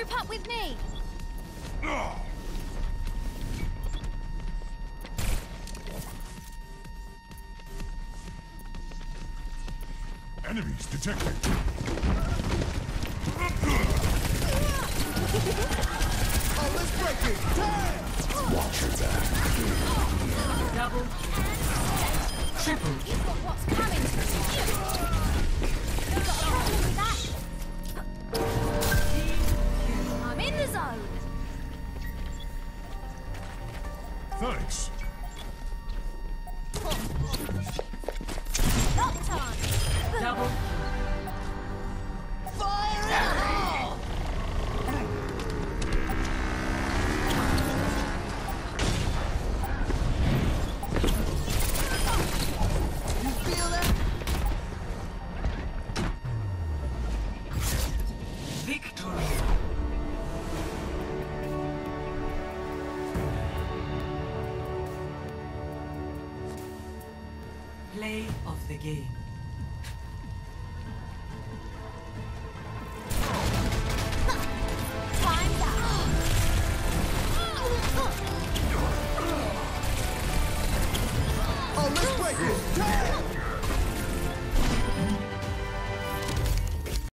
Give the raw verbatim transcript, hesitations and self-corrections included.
Group up with me. Enemies detected. Oh, let's break it! Damn! Watch your back. Double. Triple. You've got what's coming to you. You've got a problem with that? I'm in the zone. Thanks. Locked on. Double. Fire in the hole! You feel that? Victory. Play of the game.